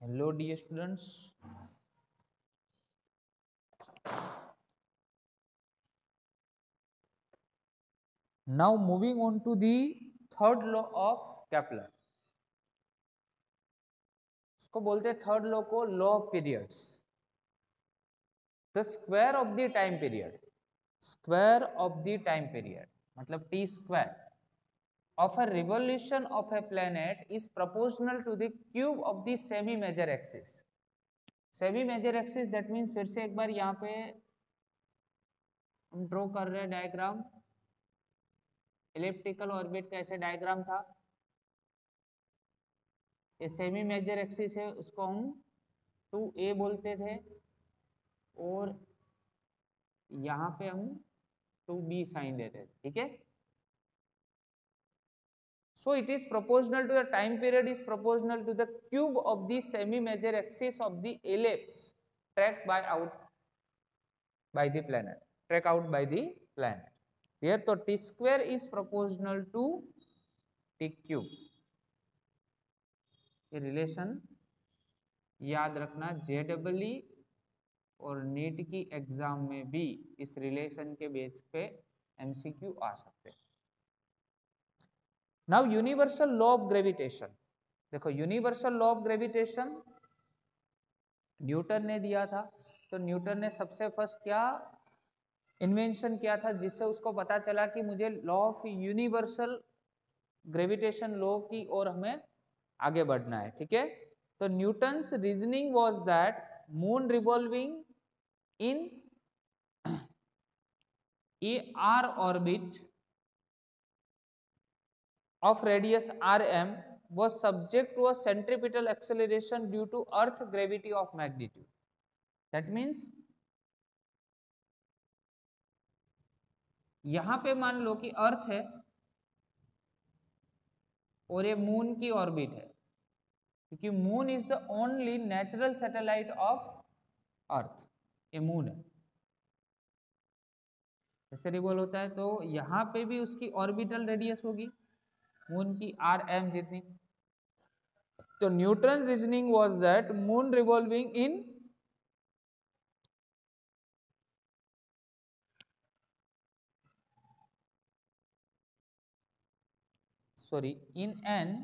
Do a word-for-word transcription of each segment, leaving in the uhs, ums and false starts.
Hello dear students. Now moving on to the third law of Kepler. इसको बोलते हैं third law को law of periods. The square of the time period, square of the time period मतलब T square of a revolution of a planet is proportional to the cube of the semi major axis. Semi major axis that means फिर से एक बार यहाँ पे हम draw कर रहे हैं डायग्राम. इलिप्टिकल ऑर्बिट का ऐसे डायग्राम था. ये सेमी मेजर एक्सिस है, उसको हम टू ए बोलते थे और यहाँ पे हम टू बी साइन देते थे. ठीक है. So it is proportional to the time period is proportional to the cube of the semi major axis of the ellipse tracked by out by the planet track out by the planet. Here तो t square is proportional to t cube. ये relation याद रखना, जे double E और NEET की exam में भी इस relation के बेस पे एमसीक्यू आ सकते हैं. Now universal law of gravitation. देखो universal law of gravitation Newton ने दिया था. तो न्यूटन ने सबसे फर्स्ट क्या इन्वेंशन किया था जिससे उसको पता चला कि मुझे law of universal gravitation law की ओर हमें आगे बढ़ना है. ठीक है. तो Newton's reasoning was that moon revolving in a R orbit of radius rm was subject to a centripetal acceleration due to earth gravity of magnitude. That means यहां पे मान लो कि अर्थ है और ये मून की ऑर्बिट है, क्योंकि moon is the only natural satellite of earth. ये मून है, ऐसे रिवॉल्व होता है. तो यहां पे भी उसकी ऑर्बिटल रेडियस होगी मून की आर एम जितनी. तो Newton reasoning was that moon revolving in sorry in an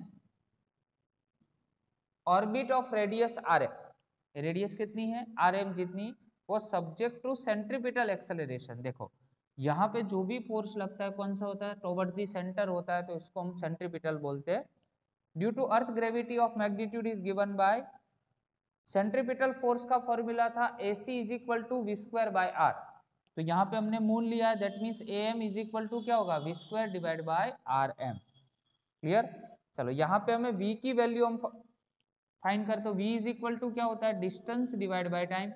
orbit of radius R M. Radius कितनी है? आर एम जितनी. वो सब्जेक्ट टू सेंट्रीपिटल एक्सेलरेशन. देखो यहाँ पे जो भी फोर्स लगता है कौन सा होता है? टुवर्ड्स द सेंटर होता है, तो इसको हम सेंट्रीपिटल बोलते हैं. Due to earth gravity of magnitude is given by centripetal force का फॉर्मूला था a c is equal to v square by R. तो यहाँ पे हमने मून लिया है, that means a m is equal to क्या होगा? V square divide by R M. Clear. चलो यहाँ पे हमें v की वैल्यू हम फाइंड करते तो v इज इक्वल टू क्या होता है? Distance divide by time.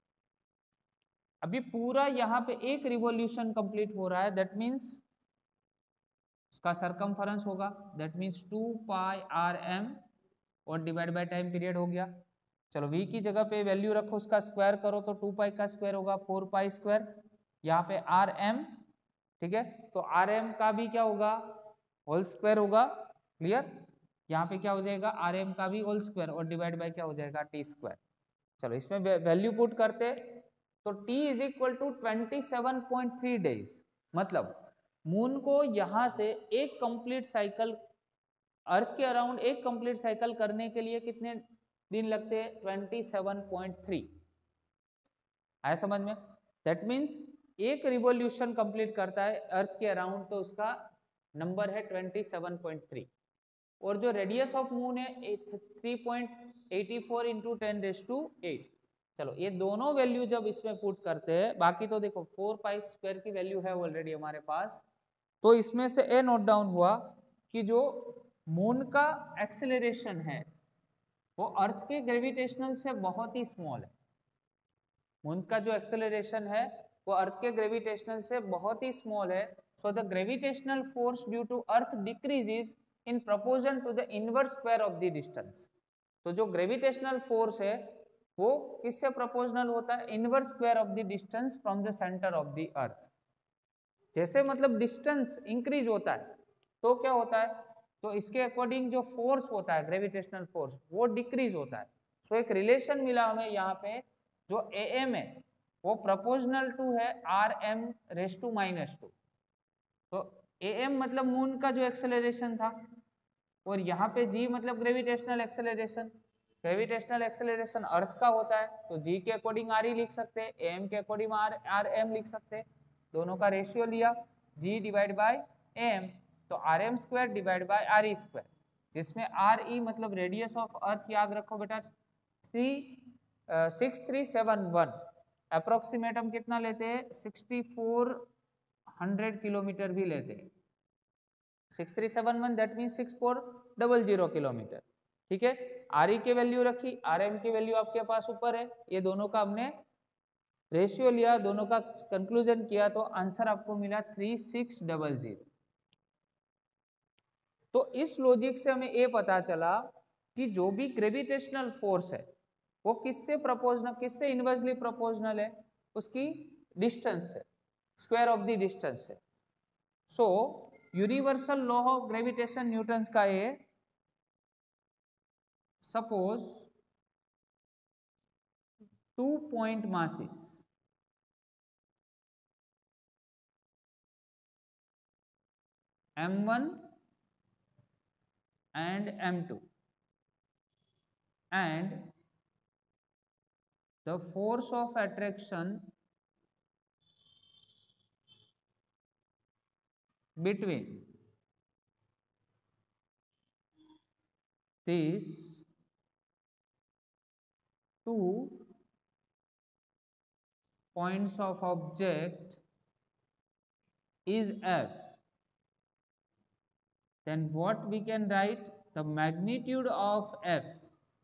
अभी पूरा यहाँ पे एक रिवॉल्यूशन कंप्लीट हो रहा है, दैट मीन्स उसका सरकमफरेंस होगा, that means two pi R M और डिवाइड बाय टाइम पीरियड हो गया. चलो v की जगह पे वैल्यू रखो, उसका स्क्वायर करो तो टू पाई का स्क्वायर होगा फोर पाई स्क्वायर. यहाँ पे आर एम. ठीक है. तो आर एम का भी क्या होगा? होल स्क्वायर होगा. क्लियर. यहाँ पे क्या हो जाएगा? आर एम का भी होल स्क्वायर और डिवाइड बाय क्या हो जाएगा? T square. चलो इसमें वैल्यू पुट करते तो t is equal to twenty seven point three days. मतलब मून को यहाँ से एक कंप्लीट साइकिल अर्थ के अराउंड एक कंप्लीट साइकिल करने के लिए कितने दिन लगते हैं? Twenty seven point three. आया समझ में? दैट मीन्स एक रिवॉल्यूशन कंप्लीट करता है अर्थ के अराउंड, तो उसका नंबर है ट्वेंटी सेवन पॉइंट थ्री. और जो रेडियस ऑफ मून है three point eighty four into ten raise to eight. चलो ये दोनों वैल्यू जब इसमें पुट करते हैं, बाकी तो देखो फोर पाई स्क्वायर की वैल्यू है ऑलरेडी हमारे पास, तो इसमें से ए नोट डाउन हुआ कि जो मून का एक्सेलरेशन है वो अर्थ के ग्रेविटेशनल से बहुत ही स्मॉल है. मून का जो एक्सेलरेशन है वो अर्थ के ग्रेविटेशनल से बहुत ही स्मॉल है. So the gravitational force due to earth decreases in proportion to the inverse square of the distance. तो जो ग्रेविटेशनल फोर्स है वो किससे प्रोपोर्शनल होता है? Inverse square of the distance from the centre of the earth. जैसे मतलब distance increase होता है तो क्या होता है? तो इसके अकॉर्डिंग जो फोर्स होता है ग्रेविटेशनल फोर्स वो डिक्रीज होता है. सो एक रिलेशन मिला हमें यहाँ पे, जो ए एम है वो प्रोपोर्शनल टू है R M raise to minus two. तो ए एम मतलब मून का जो एक्सेलरेशन था, और यहाँ पे जी मतलब gravitational acceleration. Gravitational acceleration earth का होता है, तो जी के अकॉर्डिंग आर ही लिख सकते हैं, एम के अकॉर्डिंग आर आर एम लिख सकते हैं। दोनों का रेशियो लिया जी डिवाइड बाय एम, तो R M square divide by R E square, जिसमें आर ई मतलब रेडियस ऑफ अर्थ, याद रखो बेटा three six three seven one, approximate हम कितना लेते हैं, सिक्सटी फोर हंड्रेड किलोमीटर भी लेते हैं। Six three seven one that mean six four double zero kilometre. ठीक है, आर ई की वैल्यू रखी, आर एम की वैल्यू आपके पास ऊपर है, ये दोनों का हमने रेशियो लिया, दोनों का कंक्लूजन किया, तो आंसर आपको मिला थ्री सिक्स डबल जीरो। तो इस लॉजिक से हमें ये पता चला कि जो भी ग्रेविटेशनल फोर्स है वो किससे प्रोपोर्शनल, किससे इनवर्सली प्रोपोर्शनल है, उसकी डिस्टेंस से, स्क्वायर ऑफ द डिस्टेंस से। So universal law of gravitation Newton's का ये, suppose two point masses m one and m two, and the force of attraction between these two points of object is F, then what we can write, the magnitude of F,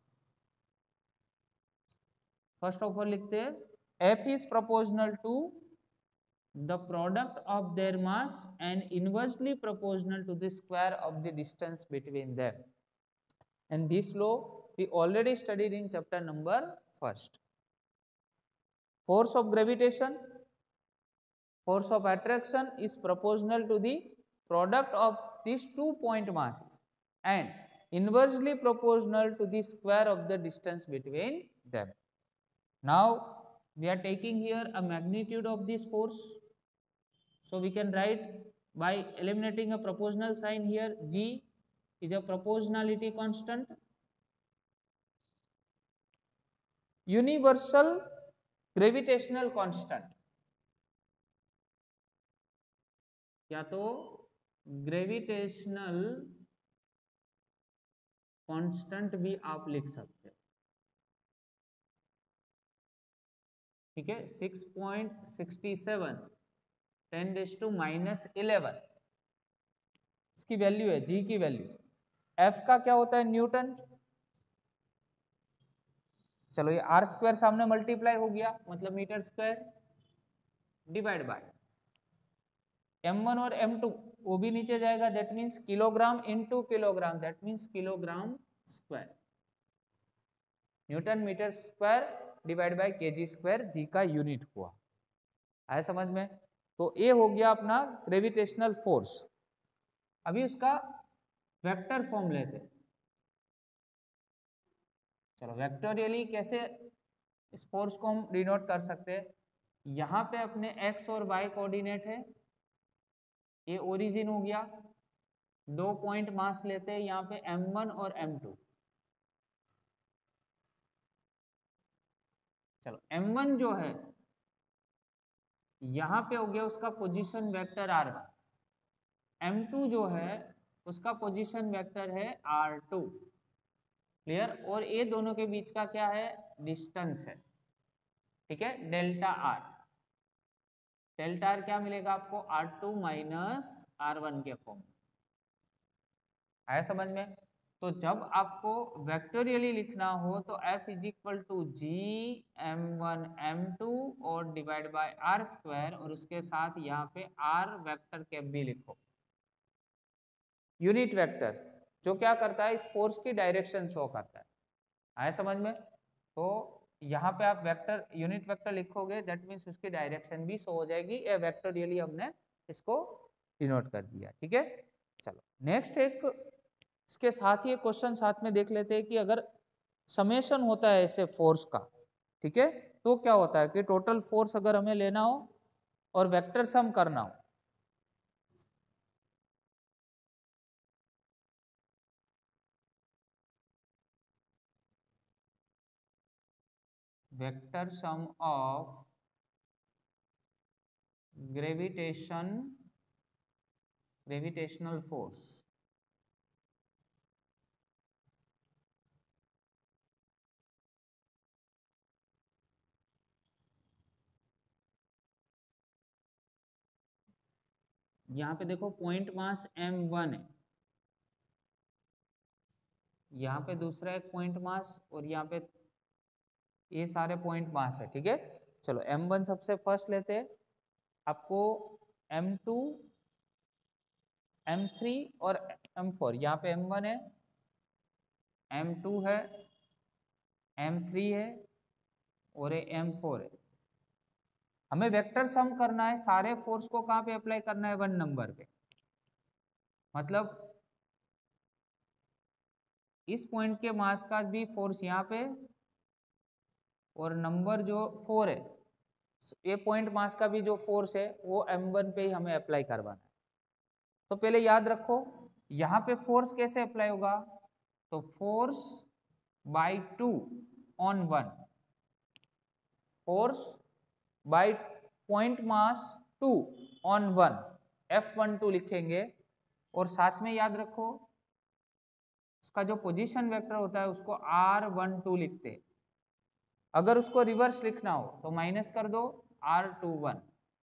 first of all लिखते हैं F is proportional to the product of their mass and inversely proportional to the square of the distance between them, and this law we already studied in chapter number first. Force of gravitation, force of attraction is proportional to the product of these two point masses and inversely proportional to the square of the distance between them. Now we are taking here a magnitude of this force, so we can write by eliminating a proportional sign here, G is a proportionality constant, universal gravitational constant, या तो gravitational constant भी आप लिख सकते हैं। ठीक है, six point sixty seven ten raise to minus eleven इसकी वैल्यू है, जी की वैल्यू। एफ का क्या होता है, न्यूटन। चलो ये आर स्क्वायर सामने मल्टीप्लाई हो गया, मतलब metre square, divide by m one और एम टू वो भी नीचे जाएगा, that means kilogram into kilogram, that means kilogram square, Newton metre square divide by kg square, G का यूनिट हुआ। आया समझ में? तो ये हो गया अपना ग्रेविटेशनल फोर्स। अभी उसका वेक्टर फॉर्म लेते हैं। चलो वेक्टोरियली कैसे इस फोर्स को हम डिनोट कर सकते हैं। यहाँ पे अपने एक्स और वाई कोऑर्डिनेट है, ये ओरिजिन हो गया, दो पॉइंट मास लेते हैं यहाँ पे एम वन और एम टू। चलो एम वन जो है यहाँ पे हो गया उसका position vector r one, m two जो है उसका पोजीशन वेक्टर है आर टू। क्लियर? और ये दोनों के बीच का क्या है, डिस्टेंस है। ठीक है, डेल्टा आर। डेल्टा आर क्या मिलेगा आपको, r two minus r one के फॉर्म में। आया समझ में? तो जब आपको वेक्टोरियली लिखना हो तो F is equal to G m one m two और डिवाइड बाय आर स्क्वायर, और उसके साथ यहाँ पे आर वेक्टर कैप भी लिखो, यूनिट वेक्टर, जो क्या करता है, इस फोर्स की डायरेक्शन शो करता है। आया समझ में? तो यहाँ पे आप वेक्टर यूनिट वेक्टर लिखोगे, दैट मीन्स उसकी डायरेक्शन भी शो हो जाएगी। ये वेक्टोरियली हमने इसको डिनोट कर दिया। ठीक है, चलो नेक्स्ट एक इसके साथ ही क्वेश्चन साथ में देख लेते हैं कि अगर समेशन होता है ऐसे फोर्स का, ठीक है। तो क्या होता है कि टोटल फोर्स अगर हमें लेना हो और वेक्टर सम करना हो, vector sum of gravitation gravitational force, यहाँ पे देखो पॉइंट मास एम वन है, यहाँ पे दूसरा एक पॉइंट मास, और यहाँ पे ये सारे पॉइंट मास है, ठीक है। चलो एम वन सबसे फर्स्ट लेते हैं, आपको एम टू, एम थ्री और एम फोर, यहाँ पे एम वन है, एम टू है, एम थ्री है और ये एम फोर है। हमें वेक्टर सम करना है, सारे फोर्स को कहाँ पे अप्लाई करना है, वन नंबर पे। मतलब इस पॉइंट के मास का भी फोर्स यहाँ पे, और नंबर जो फोर है, ये पॉइंट मास का भी जो फोर्स है वो एम वन पे ही हमें अप्लाई करवाना है। तो पहले याद रखो यहाँ पे फोर्स कैसे अप्लाई होगा, तो force by two on one, force by point mass two on one, F one two लिखेंगे। और साथ में याद रखो उसका जो पोजीशन वेक्टर होता है उसको आर वन टू लिखते हैं। अगर उसको रिवर्स लिखना हो तो माइनस कर दो आर टू वन।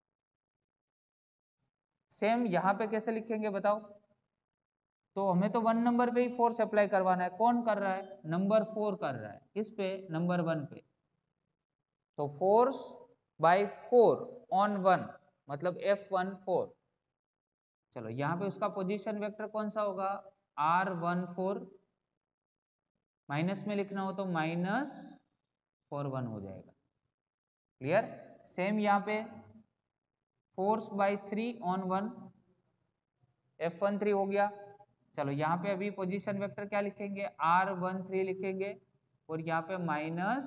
सेम यहाँ पे कैसे लिखेंगे बताओ, तो हमें तो वन नंबर पे ही फोर्स अप्लाई करवाना है। कौन कर रहा है, नंबर फोर कर रहा है, किस पे, नंबर वन पे। तो force by four on one मतलब एफ वन फोर। चलो यहाँ पे उसका पोजीशन वेक्टर कौन सा होगा, आर वन फोर, माइनस में लिखना हो तो माइनस फोर वन हो जाएगा। क्लियर। सेम यहाँ पे force by three on one, F one three हो गया। चलो यहाँ पे अभी पोजीशन वेक्टर क्या लिखेंगे, आर वन थ्री लिखेंगे, और यहाँ पे माइनस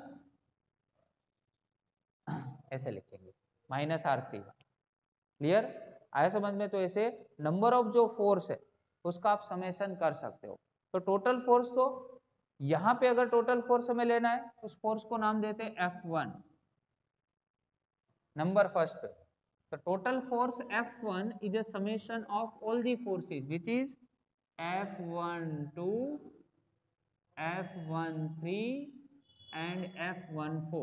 ऐसे लिखेंगे, माइनस आर थ्री। क्लियर आया समझ में। तो ऐसे नंबर ऑफ जो फोर्स है उसका आप समेशन कर सकते हो। तो टोटल फोर्स, तो यहाँ पे अगर टोटल फोर्स हमें लेना है उस फोर्स को नाम देते हैं एफ वन, नंबर फर्स्ट पे। The total force F one is a summation of all the forces, which is F one two, F one three and F one four.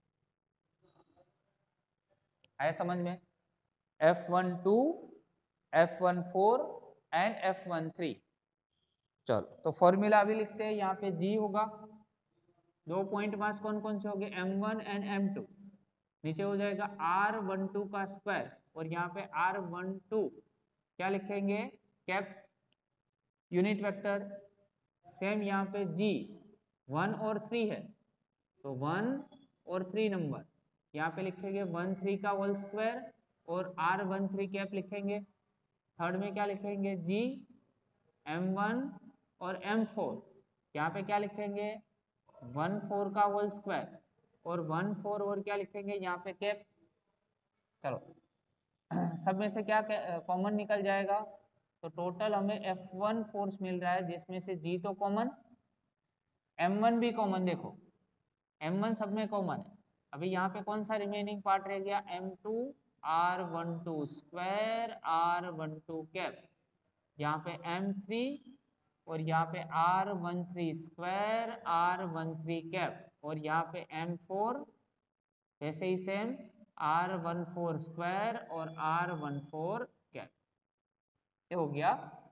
आया समझ में, F one two, F one four and F one three। चलो तो formula अभी लिखते हैं। यहाँ पे G होगा, दो पॉइंट मास कौन कौन से होंगे, m one and m two. नीचे हो जाएगा आर वन टू का स्क्वायर, और यहाँ पे आर वन टू क्या लिखेंगे, कैप यूनिट वेक्टर। सेम यहाँ पे जी वन और थ्री है, तो वन और थ्री नंबर यहाँ पे लिखेंगे वन थ्री का होल स्क्वायर, और आर वन थ्री कैप लिखेंगे। थर्ड में क्या लिखेंगे, जी एम वन और एम फोर, यहाँ पे क्या लिखेंगे, वन फोर का होल स्क्वायर, और वन फोर और क्या लिखेंगे यहाँ पे कैप। चलो सब में से क्या कॉमन निकल जाएगा, तो टोटल हमें एफ वन फोर्स मिल रहा है, जिसमें से जी तो कॉमन, एम वन भी कॉमन। देखो एम वन सब में कॉमन है। अभी यहाँ पे कौन सा रिमेनिंग पार्ट रह गया, M two R one two square R one two cap, यहाँ पे एम थ्री और यहाँ पे R one three square R one three cap, और यहाँ पे एम फोर ऐसे ही same R one four square और आर वन फोर कैप। ये हो गया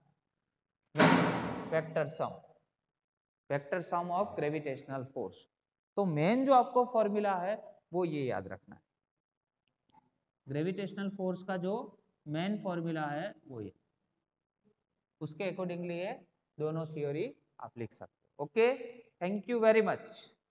vector sum, vector sum of gravitational force. तो मेन जो आपको फॉर्मूला है वो ये याद रखना है, ग्रेविटेशनल फोर्स का जो मेन फॉर्मूला है वो ये, उसके अकॉर्डिंगली ये दोनों थ्योरी आप लिख सकते हो। Okay, thank you very much.